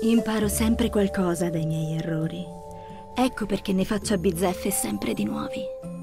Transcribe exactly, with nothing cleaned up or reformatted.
Imparo sempre qualcosa dai miei errori. Ecco perché ne faccio a bizzeffe sempre di nuovi.